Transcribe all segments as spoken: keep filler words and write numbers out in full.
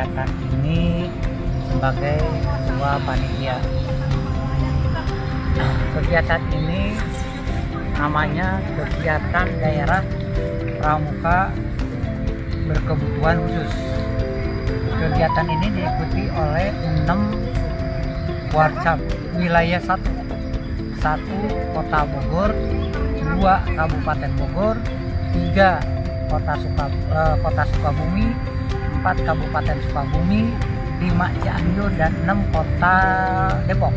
kegiatan ini sebagai ketua panitia. Kegiatan ini namanya kegiatan daerah pramuka berkebutuhan khusus. Kegiatan ini diikuti oleh enam warcap wilayah satu, satu Kota Bogor, dua Kabupaten Bogor, tiga Kota Suka, eh, Kota Sukabumi, empat Kabupaten Sukabumi, lima Cianjur, dan enam Kota Depok.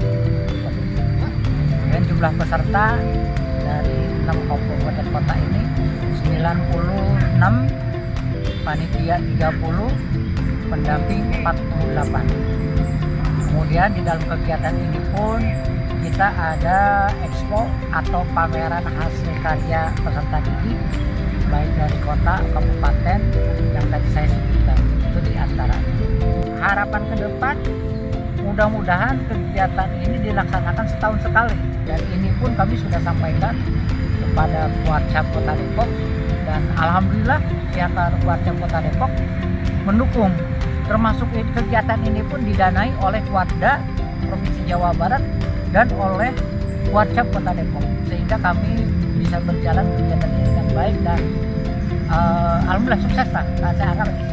Dan jumlah peserta dari enam kabupaten kota ini sembilan puluh enam, panitia tiga puluh, pendamping empat puluh delapan. Kemudian di dalam kegiatan ini pun kita ada expo atau pameran hasil karya peserta didik baik dari kota, kabupaten yang tadi saya sebutkan. Itu di antaranya. Harapan ke depan, mudah-mudahan kegiatan ini dilaksanakan setahun sekali, dan ini pun kami sudah sampaikan kepada Warcap Kota Depok, dan alhamdulillah pihak Warcap Kota Depok mendukung. Termasuk kegiatan ini pun didanai oleh Warda Provinsi Jawa Barat dan oleh Warcap Kota Depok, sehingga kami bisa berjalan kegiatan ini dengan baik, dan uh, alhamdulillah sukses lah. Nah, saya harap di sini.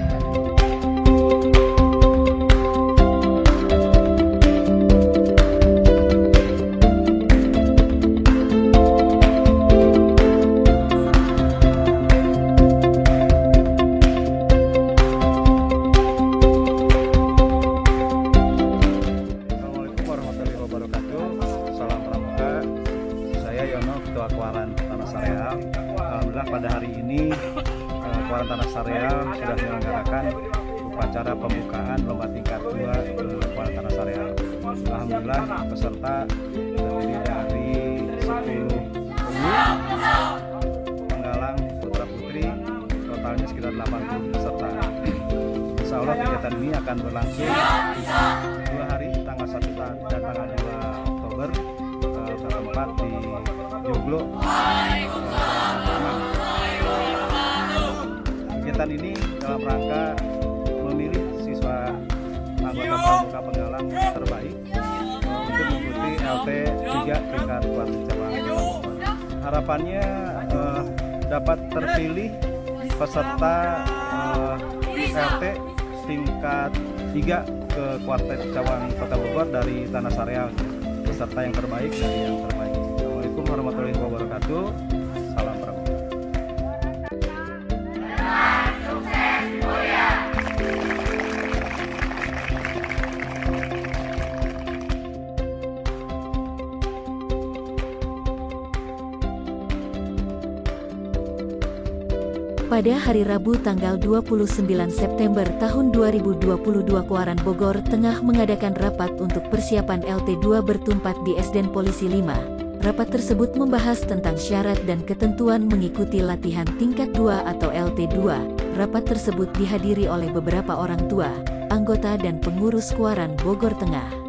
Ketua Kuaran Tanah Sareal. Alhamdulillah pada hari ini uh, Kuaran Tanah Sareal sudah menyelenggarakan upacara pembukaan lomba tingkat dua uh, Kuaran Tanah Sareal. Alhamdulillah peserta terdiri dari sepuluh penggalang putra putri, totalnya sekitar delapan puluh peserta. Insya Allah kegiatan ini akan berlangsung dua hari, tanggal satu dan tanggal dua Oktober, uh, bertempat di Joglo. Kegiatan ini dalam rangka memilih siswa anggota pramuka penggalang terbaik untuk mengikuti L T tiga tingkat Bupati Cabang. Harapannya eh, dapat terpilih peserta eh, L T tingkat tiga ke Kuartet Cawang Kota Bogor dari Tanah Sareal, peserta yang terbaik dari yang terbaik. Assalamualaikum warahmatullahi wabarakatuh. Salam pramuka. Pada hari Rabu tanggal dua puluh sembilan September tahun dua ribu dua puluh dua, Kuaran Bogor Tengah mengadakan rapat untuk persiapan L T dua bertempat di Esden Polisi lima. Rapat tersebut membahas tentang syarat dan ketentuan mengikuti latihan tingkat dua atau L T dua. Rapat tersebut dihadiri oleh beberapa orang tua, anggota dan pengurus Kuaran Bogor Tengah.